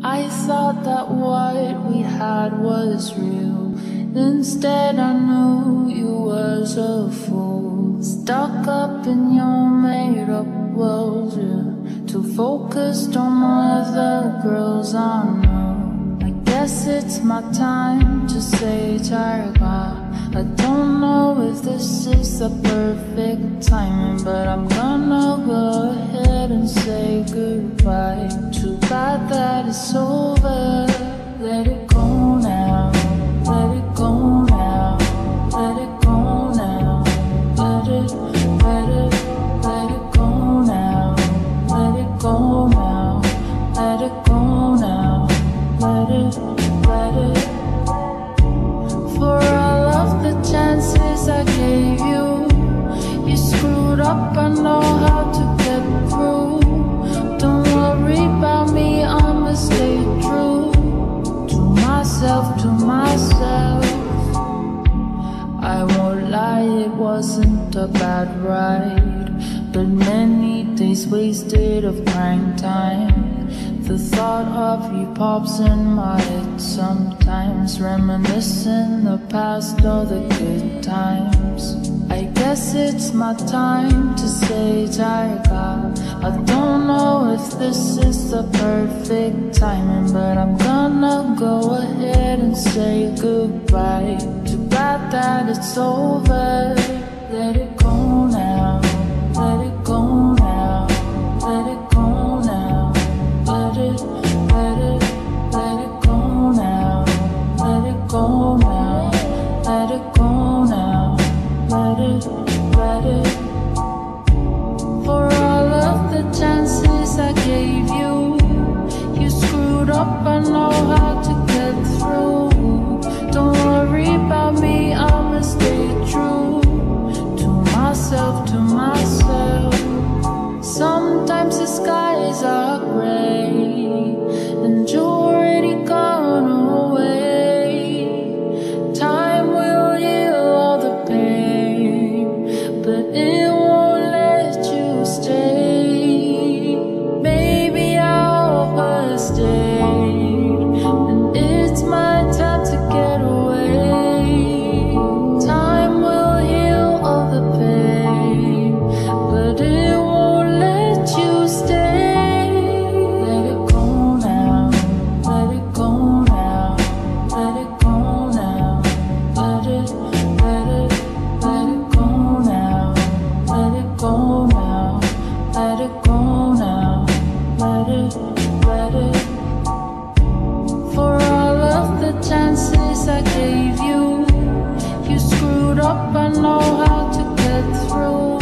I thought that what we had was real. Instead I knew you was a fool, stuck up in your made-up world, yeah. Too focused on other girls I know. I guess it's my time to say Targa. I don't know if this is the perfect timing, but I'm gonna go ahead and say goodbye. Too bad that it's over. Let it go now. Let it go now. Let it go now. Let it go now. Let it go now. Let it go now. Let it. For all of the chances I gave you, you screwed up, I know how to get through. Don't worry about me, I'ma stay true to myself, to myself. I won't lie, it wasn't a bad ride, but many days wasted of crying time. The thought of you pops in my head sometimes, reminiscing the past, all the good times. I guess it's my time to say Targa. I don't know if this is the perfect timing, but I'm gonna go ahead and say goodbye. Too bad that it's over. Let it go now. Let it go now. Let it go now. Let it go now. Let it go now. Let it go now. Let it. For all of the chances I gave you, you screwed up, I know how to get through. Don't worry about me, I'ma stay true to myself, to myself. Sometimes the skies are gray and you're already gone away. Time will heal all the pain, but it won't let you stay. Maybe I overstayed, and it's my time to get away. Time will heal all the pain, but it won't let you stay. Let it go now. Let it go now. Let it go now. Let it go now. Let it go now. Let it go now. Let it. For all of the chances I gave you, you screwed up, I know how to get through.